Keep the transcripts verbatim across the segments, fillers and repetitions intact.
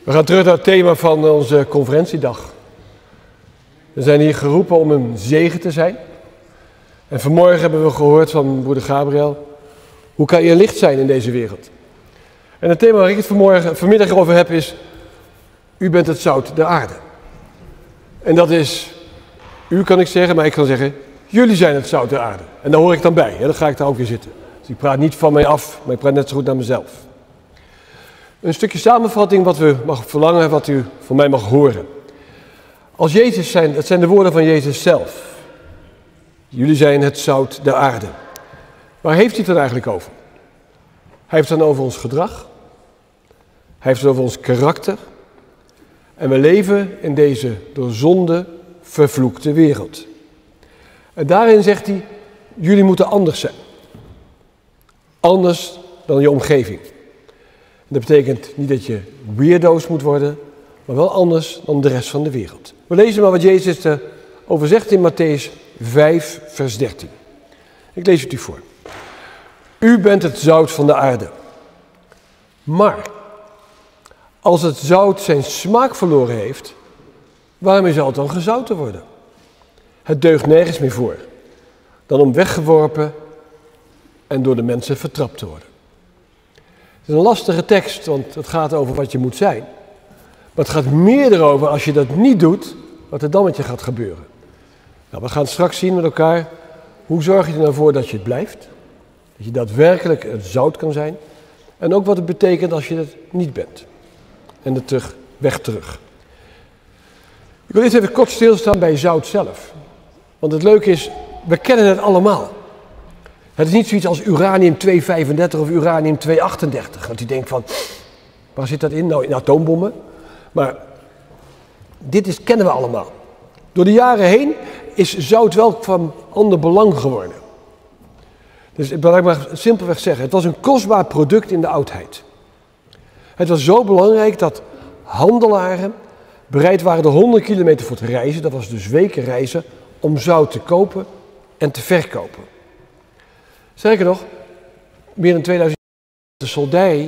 We gaan terug naar het thema van onze conferentiedag. We zijn hier geroepen om een zegen te zijn. En vanmorgen hebben we gehoord van broeder Gabriel, hoe kan je een licht zijn in deze wereld? En het thema waar ik het vanmorgen, vanmiddag over heb is, u bent het zout der aarde. En dat is, u kan ik zeggen, maar ik kan zeggen, jullie zijn het zout der aarde. En daar hoor ik dan bij, hè? Dan ga ik daar ook weer zitten. Dus ik praat niet van mij af, maar ik praat net zo goed naar mezelf. Een stukje samenvatting wat we mag verlangen, wat u van mij mag horen. Als Jezus zijn, het zijn de woorden van Jezus zelf. Jullie zijn het zout der aarde. Waar heeft hij het dan eigenlijk over? Hij heeft het dan over ons gedrag. Hij heeft het over ons karakter. En we leven in deze door zonde vervloekte wereld. En daarin zegt hij, jullie moeten anders zijn. Anders dan je omgeving. Dat betekent niet dat je weirdo's moet worden, maar wel anders dan de rest van de wereld. We lezen maar wat Jezus erover zegt in Mattheüs vijf, vers dertien. Ik lees het u voor. U bent het zout van de aarde. Maar, als het zout zijn smaak verloren heeft, waarom zal het dan gezouten worden? Het deugt nergens meer voor, dan om weggeworpen en door de mensen vertrapt te worden. Het is een lastige tekst, want het gaat over wat je moet zijn. Maar het gaat meer erover, als je dat niet doet, wat er dan met je gaat gebeuren. Nou, we gaan straks zien met elkaar, hoe zorg je er nou voor dat je het blijft? Dat je daadwerkelijk het zout kan zijn. En ook wat het betekent als je het niet bent. En de terug, weg terug. Ik wil eerst even kort stilstaan bij zout zelf. Want het leuke is, we kennen het allemaal. Het is niet zoiets als uranium tweehonderdvijfendertig of uranium tweehonderdachtendertig. Dat u denkt van, waar zit dat in? Nou, in atoombommen. Maar dit is, kennen we allemaal. Door de jaren heen is zout wel van ander belang geworden. Dus ik wil maar simpelweg zeggen, het was een kostbaar product in de oudheid. Het was zo belangrijk dat handelaren bereid waren de honderd kilometer voor te reizen, dat was dus weken reizen, om zout te kopen en te verkopen. Sterker nog, meer dan tweeduizend jaar de soldij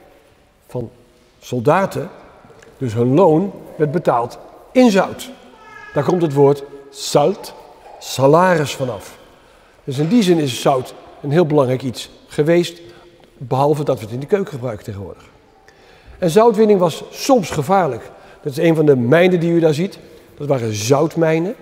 van soldaten, dus hun loon, werd betaald in zout. Daar komt het woord salt, salaris vanaf. Dus in die zin is zout een heel belangrijk iets geweest, behalve dat we het in de keuken gebruiken tegenwoordig. En zoutwinning was soms gevaarlijk. Dat is een van de mijnen die u daar ziet. Dat waren zoutmijnen.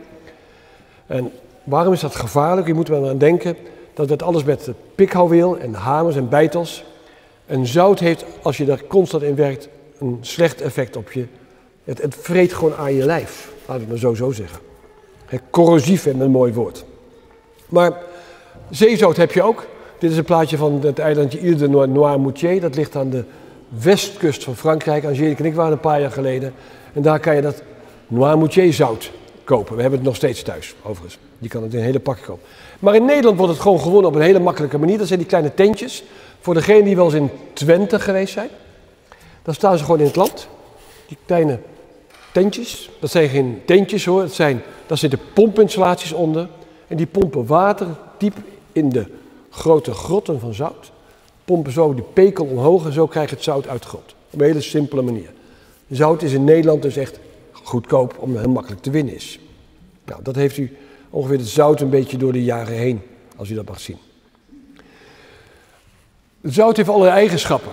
En waarom is dat gevaarlijk? Je moet er wel aan denken. Dat werd alles met pikhouweel en hamers en beitels. En zout heeft, als je daar constant in werkt, een slecht effect op je. Het, het vreet gewoon aan je lijf, laat ik maar zo zo zeggen. Het corrosief is een mooi woord. Maar zeezout heb je ook. Dit is een plaatje van het eilandje Ile de Noirmoutier. Dat ligt aan de westkust van Frankrijk. Angelique en ik waren een paar jaar geleden. En daar kan je dat Noirmoutier zout kopen. We hebben het nog steeds thuis, overigens. Je kan het in hele pakken kopen. Maar in Nederland wordt het gewoon gewonnen op een hele makkelijke manier. Dat zijn die kleine tentjes. Voor degenen die wel eens in Twente geweest zijn. Dan staan ze gewoon in het land. Die kleine tentjes. Dat zijn geen tentjes hoor. Dat zijn, daar zitten pompinstallaties onder. En die pompen water diep in de grote grotten van zout. Pompen zo die pekel omhoog en zo krijg je het zout uit de grond. Op een hele simpele manier. Zout is in Nederland dus echt goedkoop, omdat het heel makkelijk te winnen is. Nou, dat heeft u ongeveer het zout een beetje door de jaren heen, als u dat mag zien. Het zout heeft allerlei eigenschappen.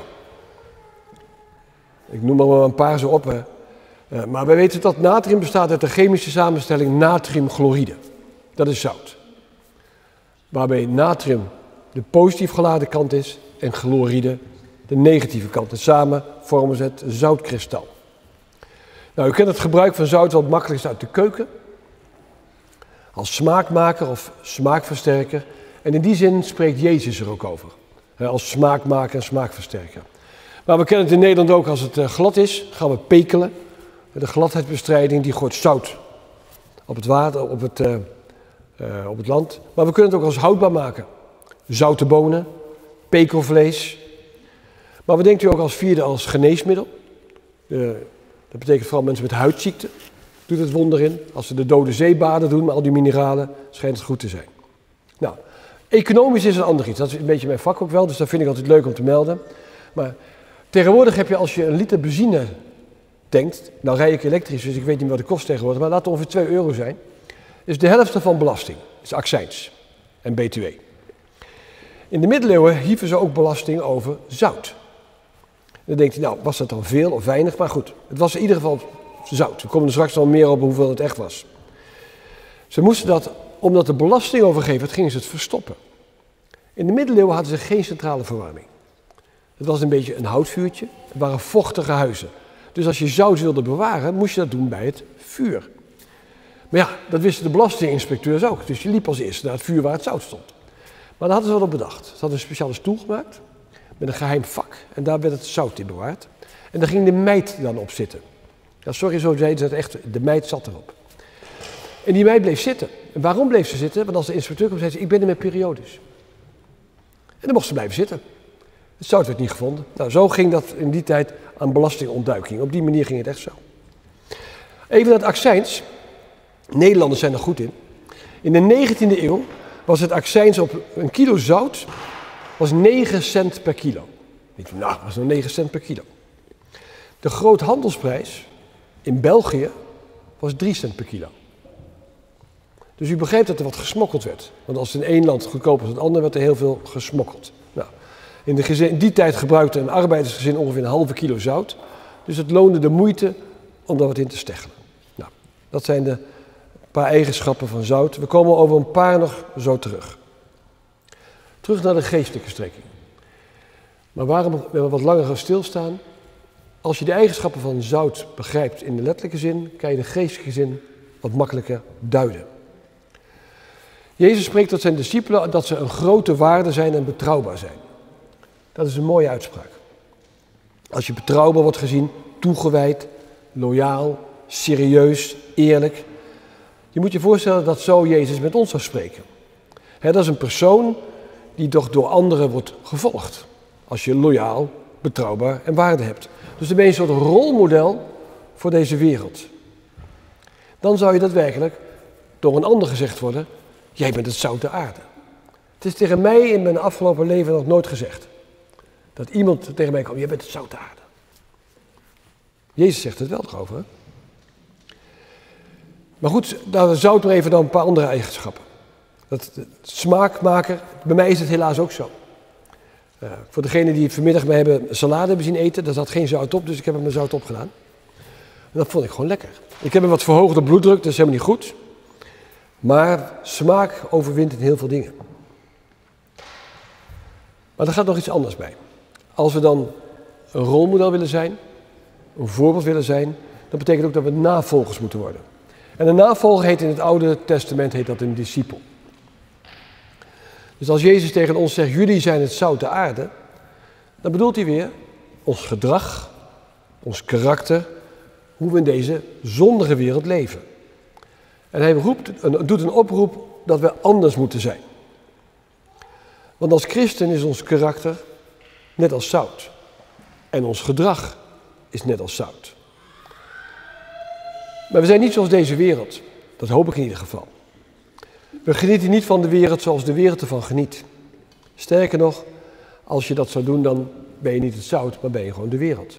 Ik noem er maar een paar zo op. Hè. Uh, maar wij weten dat natrium bestaat uit de chemische samenstelling natriumchloride. Dat is zout. Waarbij natrium de positief geladen kant is en chloride de negatieve kant. En samen vormen ze het zoutkristal. Nou, u kent het gebruik van zout wat makkelijk is uit de keuken. Als smaakmaker of smaakversterker. En in die zin spreekt Jezus er ook over. Als smaakmaker en smaakversterker. Maar we kennen het in Nederland ook als het glad is, gaan we pekelen. De gladheidsbestrijding die gooit zout op het water, op het, uh, uh, op het land. Maar we kunnen het ook als houdbaar maken. Zoute bonen, pekelvlees. Maar we denken u ook als vierde als geneesmiddel. Uh, dat betekent vooral mensen met huidziekten. Doet het wonder in. Als ze de Dode Zee baden doen met al die mineralen, schijnt het goed te zijn. Nou, economisch is een ander iets. Dat is een beetje mijn vak ook wel, dus dat vind ik altijd leuk om te melden. Maar tegenwoordig heb je als je een liter benzine denkt, nou rij ik elektrisch, dus ik weet niet wat het kost tegenwoordig, maar laat het ongeveer twee euro zijn. Dus de helft van belasting is accijns en B T W. In de middeleeuwen hieven ze ook belasting over zout. Dan denkt hij, nou, was dat dan veel of weinig? Maar goed, het was in ieder geval zout. We komen er straks nog meer op hoeveel het echt was. Ze moesten dat, omdat de belasting overgeven, gingen ze het verstoppen. In de middeleeuwen hadden ze geen centrale verwarming. Het was een beetje een houtvuurtje. Het waren vochtige huizen. Dus als je zout wilde bewaren, moest je dat doen bij het vuur. Maar ja, dat wisten de belastinginspecteurs ook. Dus je liep als eerste naar het vuur waar het zout stond. Maar daar hadden ze wel op bedacht. Ze hadden een speciale stoel gemaakt met een geheim vak. En daar werd het zout in bewaard. En daar ging de meid dan op zitten. Ja, sorry, zo zeiden ze het echt. De meid zat erop. En die meid bleef zitten. En waarom bleef ze zitten? Want als de inspecteur kwam, zei ze, ik ben in mijn periodes. En dan mocht ze blijven zitten. Het zout werd niet gevonden. Nou, zo ging dat in die tijd aan belastingontduiking. Op die manier ging het echt zo. Even naar het accijns. Nederlanders zijn er goed in. In de negentiende eeuw was het accijns op een kilo zout was negen cent per kilo. Ik dacht, nou, dat was nog negen cent per kilo. De groothandelsprijs in België was drie cent per kilo. Dus u begrijpt dat er wat gesmokkeld werd. Want als in één land goedkoper was dan het andere, werd er heel veel gesmokkeld. Nou, in, de gezin, in die tijd gebruikte een arbeidersgezin ongeveer een halve kilo zout. Dus het loonde de moeite om daar wat in te steggelen. Nou, dat zijn de paar eigenschappen van zout. We komen over een paar nog zo terug. Terug naar de geestelijke strekking. Maar waarom we wat langer gaan stilstaan? Als je de eigenschappen van zout begrijpt in de letterlijke zin, kan je de geestelijke zin wat makkelijker duiden. Jezus spreekt tot zijn discipelen dat ze een grote waarde zijn en betrouwbaar zijn. Dat is een mooie uitspraak. Als je betrouwbaar wordt gezien, toegewijd, loyaal, serieus, eerlijk. Je moet je voorstellen dat zo Jezus met ons zou spreken. He, dat is een persoon die toch door anderen wordt gevolgd. Als je loyaal, betrouwbaar en waarde hebt. Dus dan ben je een soort rolmodel voor deze wereld. Dan zou je daadwerkelijk door een ander gezegd worden, jij bent het zout der aarde. Het is tegen mij in mijn afgelopen leven nog nooit gezegd. Dat iemand tegen mij komt, jij bent het zout der aarde. Jezus zegt het wel erover. Hè? Maar goed, daar zout maar even dan een paar andere eigenschappen. Dat, smaakmaker, bij mij is het helaas ook zo. Uh, voor degenen die vanmiddag mij hebben salade hebben zien eten, daar zat geen zout op, dus ik heb er mijn zout op gedaan. En dat vond ik gewoon lekker. Ik heb een wat verhoogde bloeddruk, dat is helemaal niet goed. Maar smaak overwint in heel veel dingen. Maar er gaat nog iets anders bij. Als we dan een rolmodel willen zijn, een voorbeeld willen zijn, dat betekent ook dat we navolgers moeten worden. En een navolger heet in het Oude Testament heet dat een discipel. Dus als Jezus tegen ons zegt, jullie zijn het zout der aarde, dan bedoelt hij weer ons gedrag, ons karakter, hoe we in deze zondige wereld leven. En hij roept, doet een oproep dat we anders moeten zijn. Want als christen is ons karakter net als zout. En ons gedrag is net als zout. Maar we zijn niet zoals deze wereld. Dat hoop ik in ieder geval. We genieten niet van de wereld zoals de wereld ervan geniet. Sterker nog, als je dat zou doen, dan ben je niet het zout, maar ben je gewoon de wereld.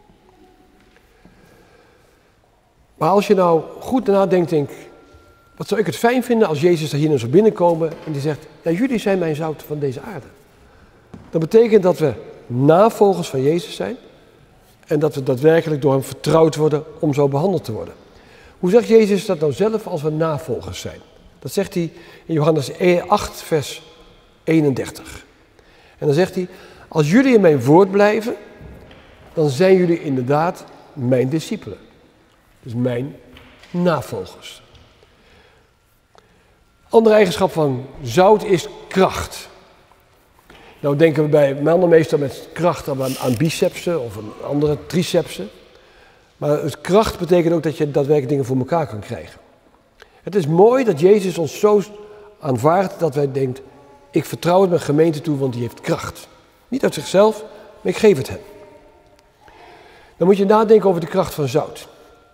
Maar als je nou goed nadenkt, denk wat zou ik het fijn vinden als Jezus er hier naar zou binnenkomen en die zegt, ja, jullie zijn mijn zout van deze aarde. Dat betekent dat we navolgers van Jezus zijn en dat we daadwerkelijk door hem vertrouwd worden om zo behandeld te worden. Hoe zegt Jezus dat nou zelf als we navolgers zijn? Dat zegt hij in Johannes acht, vers eenendertig. En dan zegt hij, als jullie in mijn woord blijven, dan zijn jullie inderdaad mijn discipelen. Dus mijn navolgers. Andere eigenschap van zout is kracht. Nou denken we bij mannen meestal met kracht aan, aan bicepsen of aan andere tricepsen. Maar het kracht betekent ook dat je daadwerkelijk dingen voor elkaar kan krijgen. Het is mooi dat Jezus ons zo aanvaardt dat wij denken, ik vertrouw het mijn gemeente toe, want die heeft kracht. Niet uit zichzelf, maar ik geef het hem. Dan moet je nadenken over de kracht van zout.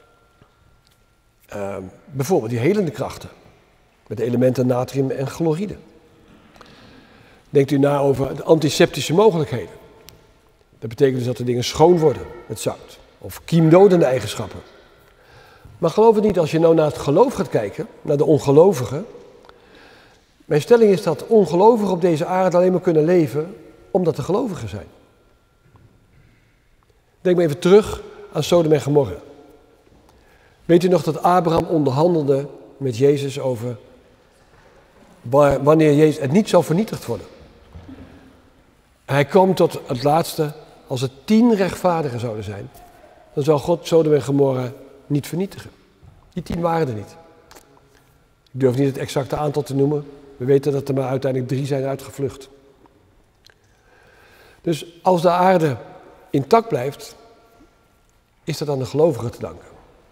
Uh, bijvoorbeeld die helende krachten. Met de elementen natrium en chloride. Denkt u na over de antiseptische mogelijkheden. Dat betekent dus dat de dingen schoon worden met zout. of kiemdodende eigenschappen. Maar geloof het niet, als je nou naar het geloof gaat kijken, naar de ongelovigen. Mijn stelling is dat ongelovigen op deze aarde alleen maar kunnen leven omdat er gelovigen zijn. Denk maar even terug aan Sodom en Gomorra. Weet u nog dat Abraham onderhandelde met Jezus over wanneer Jezus het niet zou vernietigd worden? Hij kwam tot het laatste, als er tien rechtvaardigen zouden zijn, dan zou God Sodom en Gomorra niet vernietigen. Die tien waren er niet. Ik durf niet het exacte aantal te noemen. We weten dat er maar uiteindelijk drie zijn uitgevlucht. Dus als de aarde intact blijft, is dat aan de gelovigen te danken.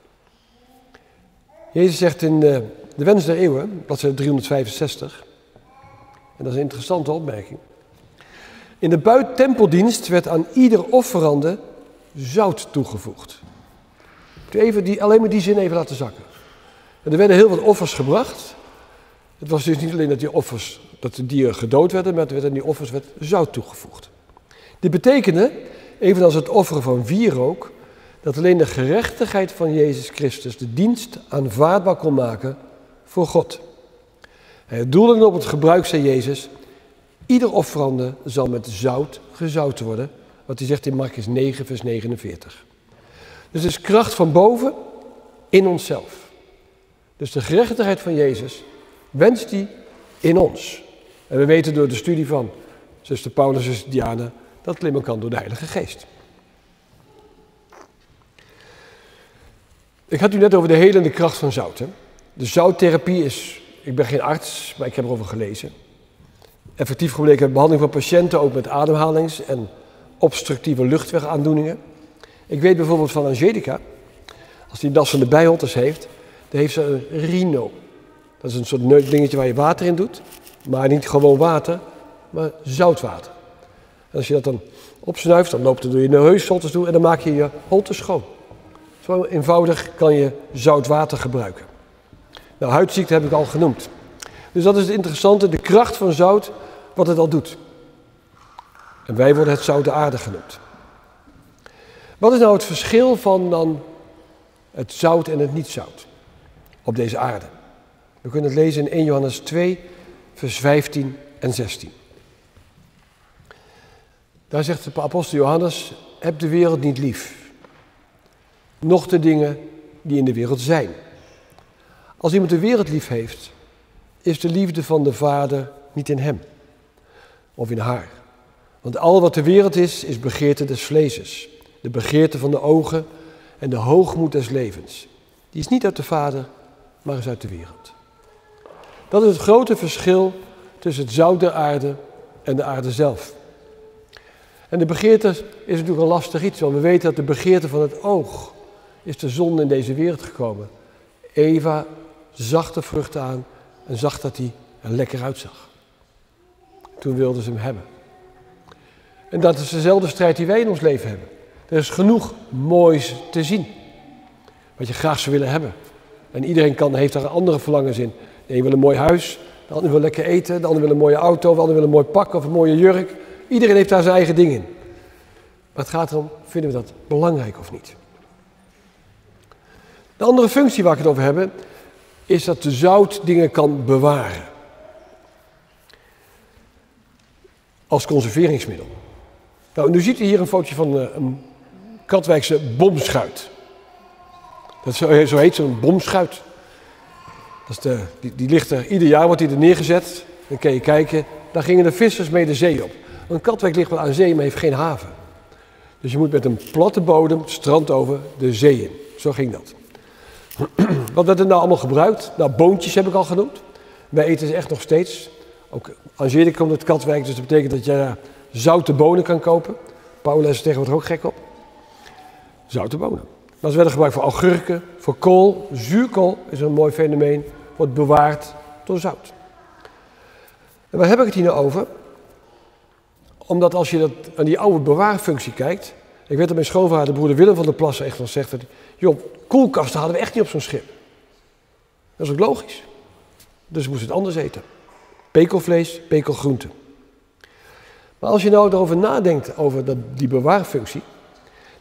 Jezus zegt in de, de Wens der Eeuwen, bladzijde driehonderdvijfenzestig, en dat is een interessante opmerking. In de buitempeldienst werd aan ieder offerande zout toegevoegd. Even die, alleen maar die zin even laten zakken. En er werden heel wat offers gebracht. Het was dus niet alleen dat die offers, dat de dieren gedood werden, maar er werd aan die offers werd zout toegevoegd. Dit betekende, evenals het offeren van wierook, dat alleen de gerechtigheid van Jezus Christus de dienst aanvaardbaar kon maken voor God. Hij doelde op het gebruik, zei Jezus, ieder offerande zal met zout gezout worden, wat hij zegt in Markus negen, vers negenenveertig. Dus het is kracht van boven in onszelf. Dus de gerechtigheid van Jezus wenst hij in ons. En we weten door de studie van zuster Paulus en zuster Diana dat het alleen maar kan door de Heilige Geest. Ik had u net over de helende kracht van zout. Hè? De zouttherapie is, ik ben geen arts, maar ik heb erover gelezen. Effectief gebleken bij behandeling van patiënten ook met ademhalings- en obstructieve luchtwegaandoeningen. Ik weet bijvoorbeeld van Angelica, als die das van de bijholters heeft, dan heeft ze een rhino. Dat is een soort dingetje waar je water in doet, maar niet gewoon water, maar zoutwater. En als je dat dan opsnuift, dan loopt het door je neusholtes toe en dan maak je je holtes schoon. Zo eenvoudig kan je zout water gebruiken. Nou, huidziekte heb ik al genoemd. Dus dat is het interessante, de kracht van zout, wat het al doet. En wij worden het zout de aarde genoemd. Wat is nou het verschil van dan het zout en het niet-zout op deze aarde? We kunnen het lezen in eerste Johannes twee, vers vijftien en zestien. Daar zegt de apostel Johannes, heb de wereld niet lief. Noch de dingen die in de wereld zijn. Als iemand de wereld lief heeft, is de liefde van de Vader niet in hem of in haar. Want al wat de wereld is, is begeerte des vleeses, de begeerte van de ogen en de hoogmoed des levens. Die is niet uit de Vader, maar is uit de wereld. Dat is het grote verschil tussen het zout der aarde en de aarde zelf. En de begeerte is natuurlijk een lastig iets, want we weten dat de begeerte van het oog is de zonde in deze wereld gekomen. Eva zag de vrucht aan en zag dat hij er lekker uitzag. Toen wilde ze hem hebben. En dat is dezelfde strijd die wij in ons leven hebben. Er is genoeg moois te zien, wat je graag zou willen hebben. En iedereen kan, heeft daar andere verlangens in. De een wil een mooi huis, de ander wil lekker eten, de ander wil een mooie auto, de ander wil een mooi pak of een mooie jurk. Iedereen heeft daar zijn eigen ding in. Maar het gaat erom, vinden we dat belangrijk of niet? De andere functie waar ik het over heb, is dat de zout dingen kan bewaren. Als conserveringsmiddel. Nou, nu ziet u hier een fotootje van een Katwijkse bomschuit. Dat is, zo, zo heet zo'n bomschuit. Dat is de, die, die ligt er, ieder jaar wordt die er neergezet. Dan kun je kijken, daar gingen de vissers mee de zee op. Want Katwijk ligt wel aan zee, maar heeft geen haven. Dus je moet met een platte bodem het strand over de zee in. Zo ging dat. Wat werd er nou allemaal gebruikt? Nou, boontjes heb ik al genoemd. Wij eten ze echt nog steeds. Ook Angelica komt uit Katwijk, dus dat betekent dat je uh, zoute bonen kan kopen. Paula is er tegenwoordig ook gek op. Zoute bonen. Maar ze werden gebruikt voor augurken, voor kool. Zuurkool is een mooi fenomeen. Wordt bewaard door zout. En waar heb ik het hier nou over? Omdat als je dat, aan die oude bewaarfunctie kijkt. Ik weet dat mijn schoonvader, broeder Willem van der Plassen, echt wel zegt dat, joh, koelkasten hadden we echt niet op zo'n schip. Dat is ook logisch. Dus we moesten het anders eten. Pekelvlees, pekelgroenten. Maar als je nou erover nadenkt, over dat, die bewaarfunctie,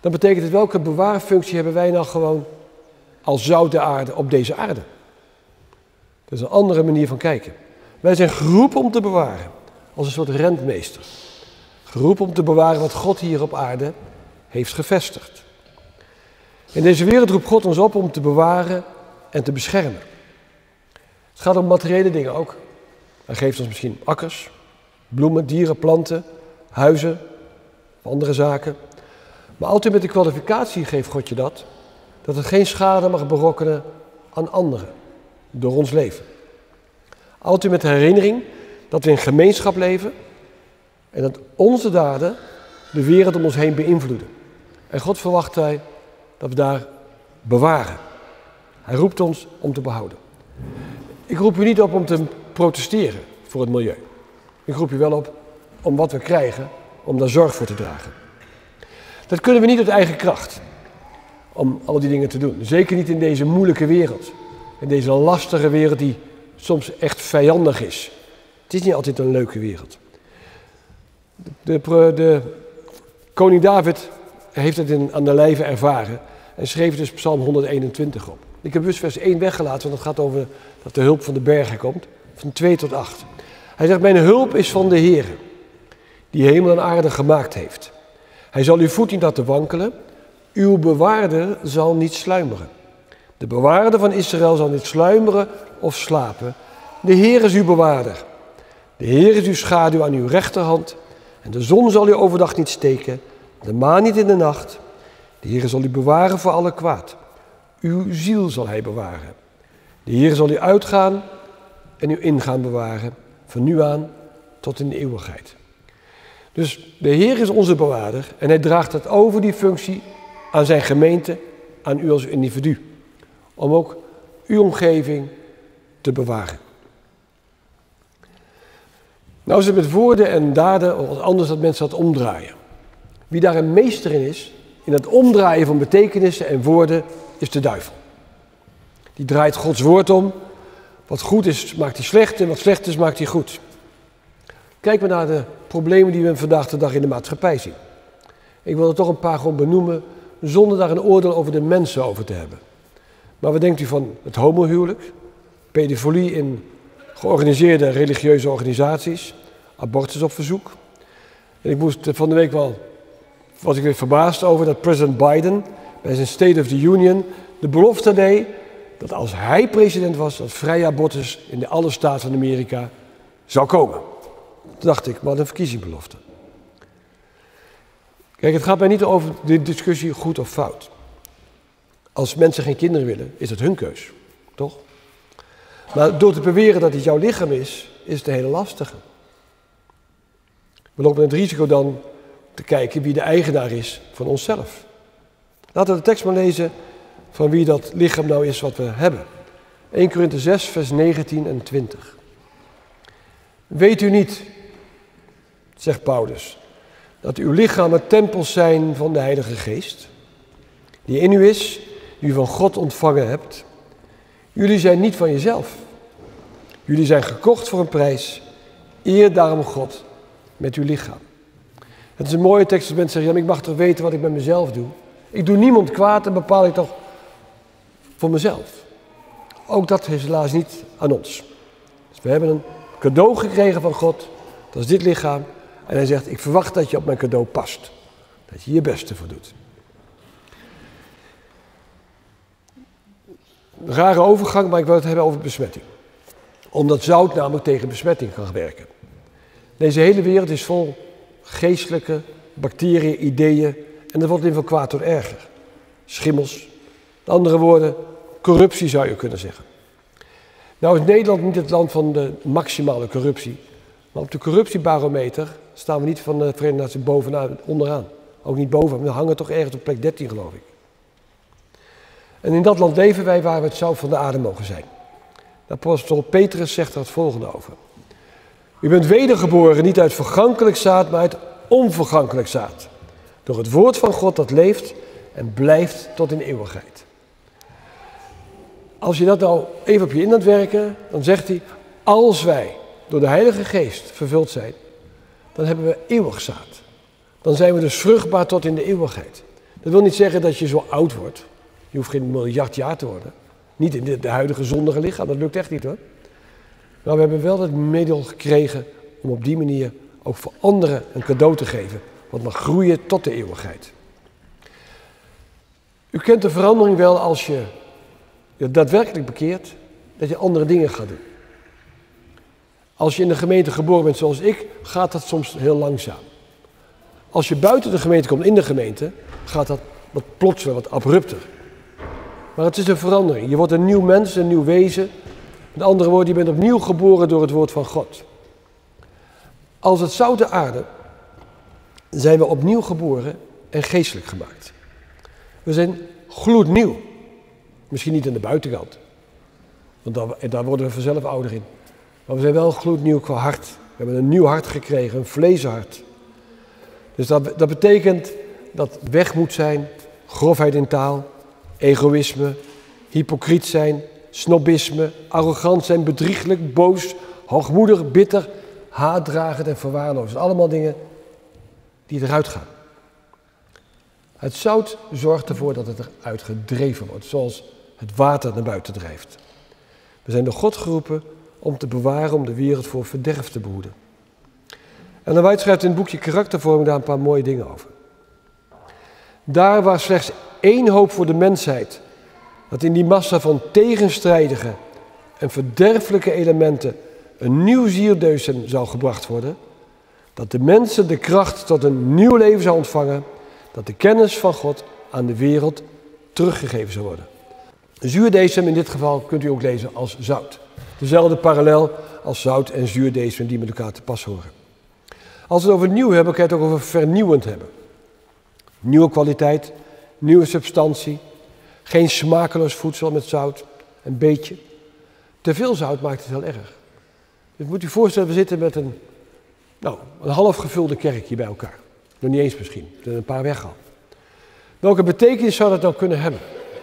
dan betekent het welke bewaarfunctie hebben wij nou gewoon als zout der aarde op deze aarde. Dat is een andere manier van kijken. Wij zijn geroepen om te bewaren, als een soort rentmeester. Geroepen om te bewaren wat God hier op aarde heeft gevestigd. In deze wereld roept God ons op om te bewaren en te beschermen. Het gaat om materiële dingen ook. Hij geeft ons misschien akkers, bloemen, dieren, planten, huizen, andere zaken. Maar altijd met de kwalificatie geeft God je dat, dat het geen schade mag berokkenen aan anderen door ons leven. Altijd met de herinnering dat we in gemeenschap leven en dat onze daden de wereld om ons heen beïnvloeden. En God verwacht wij dat we daar bewaren. Hij roept ons om te behouden. Ik roep u niet op om te protesteren voor het milieu. Ik roep u wel op om wat we krijgen, om daar zorg voor te dragen. Dat kunnen we niet uit eigen kracht, om al die dingen te doen. Zeker niet in deze moeilijke wereld. In deze lastige wereld die soms echt vijandig is. Het is niet altijd een leuke wereld. De, de, de koning David heeft het in, aan de lijve ervaren en schreef dus Psalm honderdeenentwintig op. Ik heb bewust vers één weggelaten, want het gaat over dat de hulp van de bergen komt, van twee tot acht. Hij zegt, mijn hulp is van de Heere, die hemel en aarde gemaakt heeft. Hij zal uw voet niet laten wankelen, uw bewaarder zal niet sluimeren. De bewaarder van Israël zal niet sluimeren of slapen. De Heer is uw bewaarder. De Heer is uw schaduw aan uw rechterhand. En de zon zal u overdag niet steken, de maan niet in de nacht. De Heer zal u bewaren voor alle kwaad. Uw ziel zal hij bewaren. De Heer zal u uitgaan en uw ingaan bewaren, van nu aan tot in de eeuwigheid. Dus de Heer is onze bewaarder en hij draagt het over, die functie, aan zijn gemeente, aan u als individu. Om ook uw omgeving te bewaren. Nou is het met woorden en daden anders dat mensen dat omdraaien. Wie daar een meester in is, in het omdraaien van betekenissen en woorden, is de duivel. Die draait Gods woord om. Wat goed is, maakt hij slecht en wat slecht is, maakt hij goed. Kijk maar naar de problemen die we vandaag de dag in de maatschappij zien. Ik wil er toch een paar gewoon benoemen, zonder daar een oordeel over de mensen over te hebben. Maar wat denkt u van het homohuwelijk, pedofilie in georganiseerde religieuze organisaties, abortus op verzoek? En ik moest van de week wel, was ik weer verbaasd over dat president Biden bij zijn State of the Union de belofte deed dat als hij president was, dat vrije abortus in de alle staten van Amerika zou komen. Toen dacht ik, wat een verkiezingsbelofte. Kijk, het gaat mij niet over de discussie goed of fout. Als mensen geen kinderen willen, is het hun keus, toch? Maar door te beweren dat het jouw lichaam is, is het een hele lastige. We lopen het risico dan te kijken wie de eigenaar is van onszelf. Laten we de tekst maar lezen van wie dat lichaam nou is wat we hebben. Eerste Korinthe zes, vers negentien en twintig. Weet u niet, zegt Paulus, dat uw lichamen tempels zijn van de Heilige Geest, die in u is, die u van God ontvangen hebt. Jullie zijn niet van jezelf. Jullie zijn gekocht voor een prijs. Eer daarom God met uw lichaam. Het is een mooie tekst als mensen zeggen, ja, ik mag toch weten wat ik met mezelf doe. Ik doe niemand kwaad en bepaal ik toch voor mezelf. Ook dat is helaas niet aan ons. Dus we hebben een cadeau gekregen van God, dat is dit lichaam. En hij zegt, ik verwacht dat je op mijn cadeau past. Dat je je beste voor doet. Een rare overgang, maar ik wil het hebben over besmetting. Omdat zout namelijk tegen besmetting kan werken. Deze hele wereld is vol geestelijke bacteriën, ideeën. En dat wordt in van kwaad tot erger. Schimmels. Met andere woorden, corruptie zou je kunnen zeggen. Nou is Nederland niet het land van de maximale corruptie. Maar op de corruptiebarometer staan we niet van de Verenigde Naties bovenaan, onderaan. Ook niet bovenaan, we hangen toch ergens op plek dertien geloof ik. En in dat land leven wij waar we het zout van de aarde mogen zijn. De apostel Petrus zegt er het volgende over. U bent wedergeboren niet uit vergankelijk zaad, maar uit onvergankelijk zaad. Door het woord van God dat leeft en blijft tot in eeuwigheid. Als je dat nou even op je in laat werken, dan zegt hij, als wij door de Heilige Geest vervuld zijn, dan hebben we eeuwig zaad. Dan zijn we dus vruchtbaar tot in de eeuwigheid. Dat wil niet zeggen dat je zo oud wordt. Je hoeft geen miljard jaar te worden. Niet in de, de huidige zondige lichaam, dat lukt echt niet hoor. Maar we hebben wel het middel gekregen om op die manier ook voor anderen een cadeau te geven. Wat mag groeien tot de eeuwigheid. U kent de verandering wel als je je daadwerkelijk bekeert, dat je andere dingen gaat doen. Als je in de gemeente geboren bent zoals ik, gaat dat soms heel langzaam. Als je buiten de gemeente komt, in de gemeente, gaat dat wat plotseling, wat abrupter. Maar het is een verandering. Je wordt een nieuw mens, een nieuw wezen. Met andere woorden, je bent opnieuw geboren door het woord van God. Als het zout der aarde zijn we opnieuw geboren en geestelijk gemaakt. We zijn gloednieuw. Misschien niet aan de buitenkant, want daar, daar worden we vanzelf ouder in. Maar we zijn wel gloednieuw qua hart. We hebben een nieuw hart gekregen, een vleeshart. Dus dat, dat betekent dat weg moet zijn, grofheid in taal, egoïsme, hypocriet zijn, snobisme, arrogant zijn, bedrieglijk, boos, hoogmoedig, bitter, haatdragend en verwaarloosd. Allemaal dingen die eruit gaan. Het zout zorgt ervoor dat het eruit gedreven wordt, zoals het water naar buiten drijft. We zijn door God geroepen om te bewaren, om de wereld voor verderf te behoeden. En White schrijft in het boekje Karaktervorming daar een paar mooie dingen over. Daar waar slechts één hoop voor de mensheid, dat in die massa van tegenstrijdige en verderfelijke elementen een nieuw zieldeusem zou gebracht worden, dat de mensen de kracht tot een nieuw leven zou ontvangen, dat de kennis van God aan de wereld teruggegeven zou worden. Zuurdesem in dit geval kunt u ook lezen als zout. Dezelfde parallel als zout en zuurdesem die met elkaar te pas horen. Als we het over nieuw hebben, kan je het ook over vernieuwend hebben. Nieuwe kwaliteit, nieuwe substantie, geen smakeloos voedsel met zout, een beetje. Te veel zout maakt het heel erg. Dus moet u voorstellen, we zitten met een, nou, een half gevulde kerk hier bij elkaar. Nog niet eens misschien, er zijn een paar weg al. Welke betekenis zou dat nou kunnen hebben?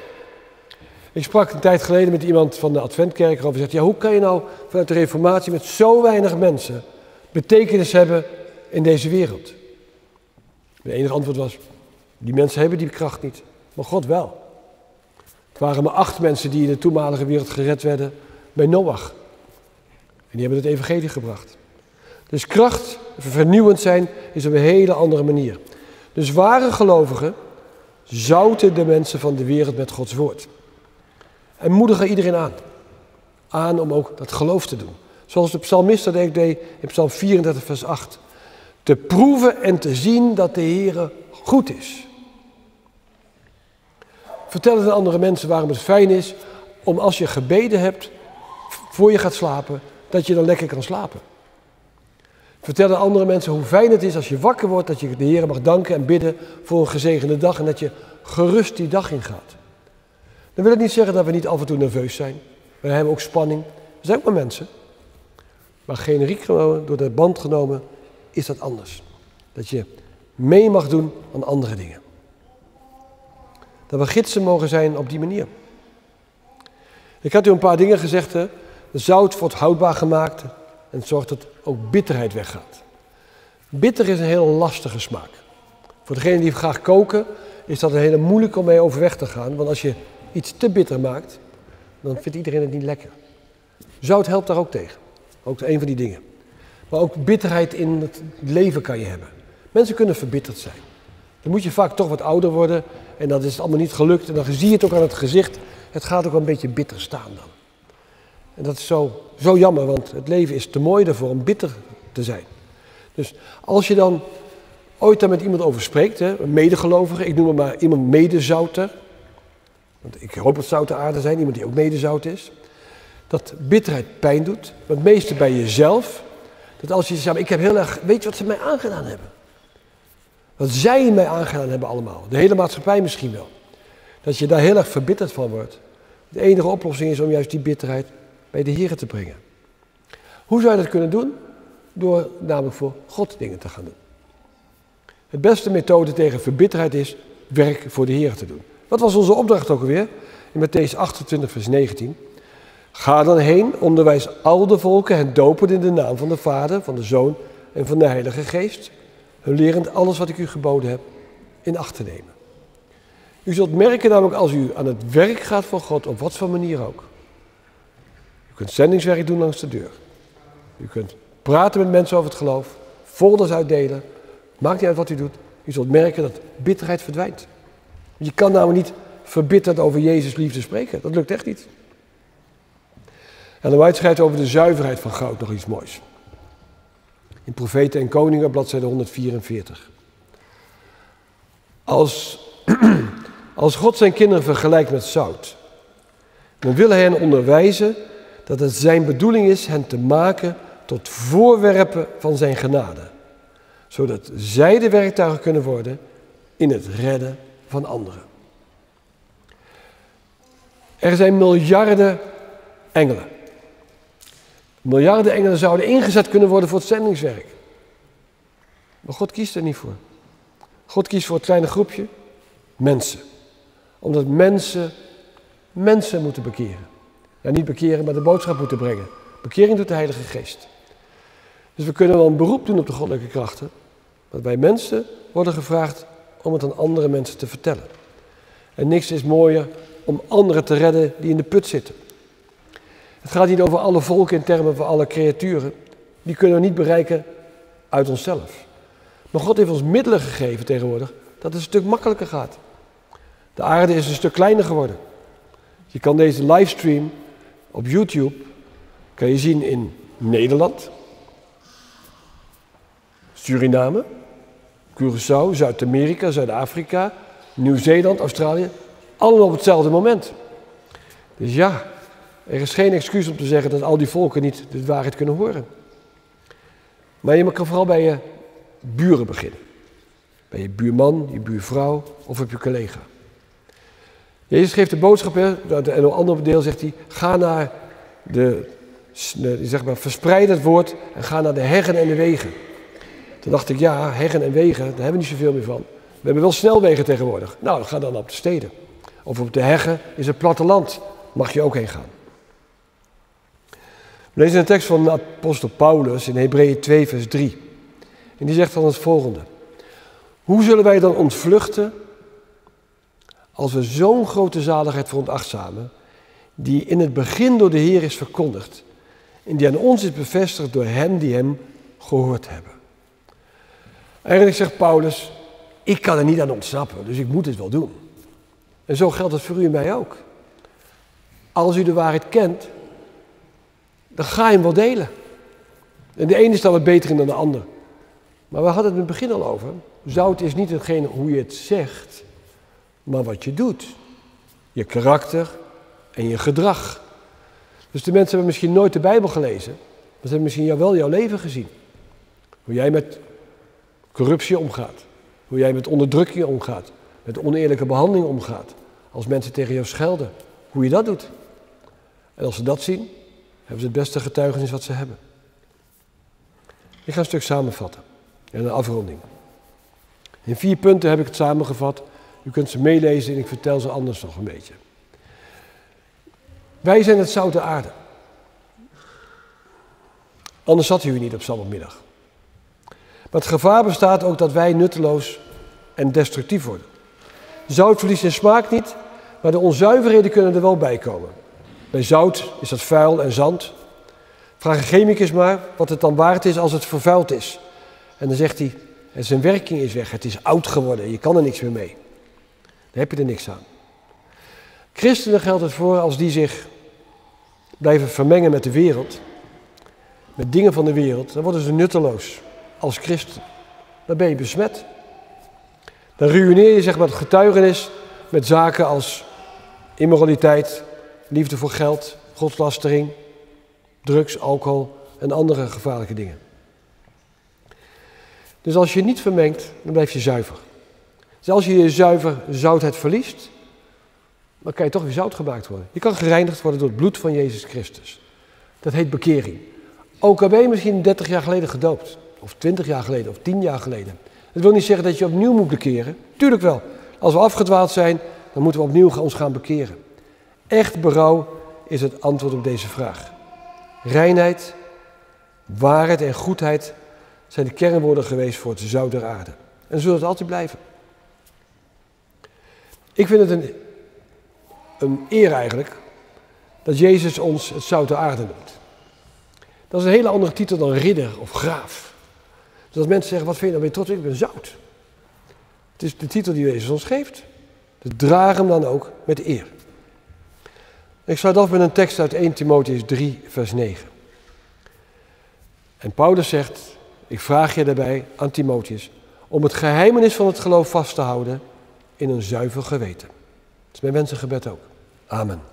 Ik sprak een tijd geleden met iemand van de Adventkerk erover en zegt, ja, hoe kan je nou vanuit de Reformatie met zo weinig mensen betekenis hebben in deze wereld? Het enige antwoord was, die mensen hebben die kracht niet, maar God wel. Het waren maar acht mensen die in de toenmalige wereld gered werden bij Noach. En die hebben het evangelie gebracht. Dus kracht, vernieuwend zijn, is op een hele andere manier. Dus ware gelovigen zouten de mensen van de wereld met Gods woord. En moedigen iedereen aan. Aan om ook dat geloof te doen. Zoals de psalmist dat deed in Psalm vierendertig vers acht. Te proeven en te zien dat de Heere goed is. Vertel het aan andere mensen waarom het fijn is om als je gebeden hebt, voor je gaat slapen, dat je dan lekker kan slapen. Vertel aan andere mensen hoe fijn het is als je wakker wordt, dat je de Heere mag danken en bidden voor een gezegende dag en dat je gerust die dag ingaat. Dan wil ik niet zeggen dat we niet af en toe nerveus zijn. We hebben ook spanning. We zijn ook maar mensen. Maar generiek genomen, door de band genomen, is dat anders. Dat je mee mag doen aan andere dingen. Dat we gidsen mogen zijn op die manier. Ik had u een paar dingen gezegd. Hè. De zout wordt houdbaar gemaakt en zorgt dat ook bitterheid weggaat. Bitter is een heel lastige smaak. Voor degenen die graag koken, is dat een hele moeilijk om mee overweg te gaan. Want als je iets te bitter maakt, dan vindt iedereen het niet lekker. Zout helpt daar ook tegen. Ook een van die dingen. Maar ook bitterheid in het leven kan je hebben. Mensen kunnen verbitterd zijn. Dan moet je vaak toch wat ouder worden en dan is het allemaal niet gelukt. En dan zie je het ook aan het gezicht. Het gaat ook wel een beetje bitter staan dan. En dat is zo, zo jammer, want het leven is te mooi ervoor om bitter te zijn. Dus als je dan ooit daar met iemand over spreekt, hè, een medegelovige, ik noem het maar iemand medezouter. Want ik hoop dat zout de aarde zijn, iemand die ook medezout is. Dat bitterheid pijn doet, maar het meeste bij jezelf. Dat als je zegt, ik heb heel erg, weet je wat ze mij aangedaan hebben? Wat zij mij aangedaan hebben allemaal. De hele maatschappij misschien wel. Dat je daar heel erg verbitterd van wordt. De enige oplossing is om juist die bitterheid bij de Heer te brengen. Hoe zou je dat kunnen doen? Door namelijk voor God dingen te gaan doen. De beste methode tegen verbitterheid is werk voor de Heer te doen. Wat was onze opdracht ook alweer? In Mattheüs achtentwintig vers negentien. Ga dan heen, onderwijs al de volken en dopen in de naam van de Vader, van de Zoon en van de Heilige Geest. Hun lerend alles wat ik u geboden heb in acht te nemen. U zult merken namelijk als u aan het werk gaat voor God, op wat voor manier ook. U kunt zendingswerk doen langs de deur. U kunt praten met mensen over het geloof, folders uitdelen. Maakt niet uit wat u doet. U zult merken dat bitterheid verdwijnt. Je kan namelijk niet verbitterd over Jezus liefde spreken. Dat lukt echt niet. En de White schrijft over de zuiverheid van goud nog iets moois. In Profeten en Koningen, bladzijde honderdvierenveertig. Als, als God zijn kinderen vergelijkt met zout, dan wil hij hen onderwijzen dat het zijn bedoeling is hen te maken tot voorwerpen van zijn genade. Zodat zij de werktuigen kunnen worden in het redden van anderen. Er zijn miljarden engelen. Miljarden engelen zouden ingezet kunnen worden voor het zendingswerk. Maar God kiest er niet voor. God kiest voor het kleine groepje mensen. Omdat mensen mensen moeten bekeren. Ja, niet bekeren, maar de boodschap moeten brengen. Bekering doet de Heilige Geest. Dus we kunnen wel een beroep doen op de goddelijke krachten. Maar wij mensen worden gevraagd om het aan andere mensen te vertellen. En niks is mooier om anderen te redden die in de put zitten. Het gaat niet over alle volken in termen van alle creaturen. Die kunnen we niet bereiken uit onszelf. Maar God heeft ons middelen gegeven tegenwoordig dat het een stuk makkelijker gaat. De aarde is een stuk kleiner geworden. Je kan deze livestream op YouTube kan je zien in Nederland, Suriname, Curaçao, Zuid-Amerika, Zuid-Afrika, Nieuw-Zeeland, Australië. Allemaal op hetzelfde moment. Dus ja, er is geen excuus om te zeggen dat al die volken niet de waarheid kunnen horen. Maar je kan vooral bij je buren beginnen. Bij je buurman, je buurvrouw of op je collega. Jezus geeft de boodschap, hè, en op een ander deel zegt hij, ga naar de, zeg maar, verspreid het woord en ga naar de heggen en de wegen. Toen dacht ik, ja, heggen en wegen, daar hebben we niet zoveel meer van. We hebben wel snelwegen tegenwoordig. Nou, ga dan op de steden. Of op de heggen is het platteland, mag je ook heen gaan. We lezen een tekst van de apostel Paulus in Hebreeën twee vers drie. En die zegt dan het volgende. Hoe zullen wij dan ontvluchten als we zo'n grote zaligheid veronachtzamen, die in het begin door de Heer is verkondigd en die aan ons is bevestigd door hen die hem gehoord hebben. Eigenlijk zegt Paulus, ik kan er niet aan ontsnappen, dus ik moet het wel doen. En zo geldt het voor u en mij ook. Als u de waarheid kent, dan ga je hem wel delen. En de ene is daar wat beter in dan de ander. Maar we hadden het in het begin al over. Zout is niet hetgene hoe je het zegt, maar wat je doet. Je karakter en je gedrag. Dus de mensen hebben misschien nooit de Bijbel gelezen, maar ze hebben misschien jou wel jouw leven gezien. Hoe jij met corruptie omgaat. Hoe jij met onderdrukking omgaat. Met oneerlijke behandeling omgaat. Als mensen tegen jou schelden. Hoe je dat doet. En als ze dat zien, hebben ze het beste getuigenis wat ze hebben. Ik ga een stuk samenvatten. En een afronding. In vier punten heb ik het samengevat. U kunt ze meelezen en ik vertel ze anders nog een beetje. Wij zijn het zout der aarde. Anders zat u niet op zondagmiddag. Maar het gevaar bestaat ook dat wij nutteloos en destructief worden. Zout verliest zijn smaak niet, maar de onzuiverheden kunnen er wel bij komen. Bij zout is dat vuil en zand. Vraag een chemicus maar wat het dan waard is als het vervuild is. En dan zegt hij, zijn werking is weg, het is oud geworden, je kan er niks meer mee. Dan heb je er niks aan. Christenen geldt het voor als die zich blijven vermengen met de wereld, met dingen van de wereld, dan worden ze nutteloos als christen. Dan ben je besmet. Dan ruïneer je zeg maar het getuigenis met zaken als immoraliteit, liefde voor geld, godslastering, drugs, alcohol en andere gevaarlijke dingen. Dus als je niet vermengt, dan blijf je zuiver. Dus als je je zuiver zoutheid verliest, dan kan je toch weer zout gemaakt worden. Je kan gereinigd worden door het bloed van Jezus Christus. Dat heet bekering. Ook al ben je misschien dertig jaar geleden gedoopt, of twintig jaar geleden, of tien jaar geleden. Dat wil niet zeggen dat je opnieuw moet bekeren. Tuurlijk wel. Als we afgedwaald zijn, dan moeten we opnieuw ons gaan bekeren. Echt berouw is het antwoord op deze vraag. Reinheid, waarheid en goedheid zijn de kernwoorden geweest voor het zout der aarde. En zullen het altijd blijven. Ik vind het een, een eer eigenlijk dat Jezus ons het zout der aarde noemt. Dat is een hele andere titel dan ridder of graaf. Dus als mensen zeggen, wat vind je nou weer trots? Ik ben zout. Het is de titel die Jezus ons geeft. Dus draag hem dan ook met eer. Ik sluit af met een tekst uit eerste Timotheüs drie, vers negen. En Paulus zegt, ik vraag je daarbij aan Timotheus om het geheimenis van het geloof vast te houden in een zuiver geweten. Dat is mijn wensengebed ook. Amen.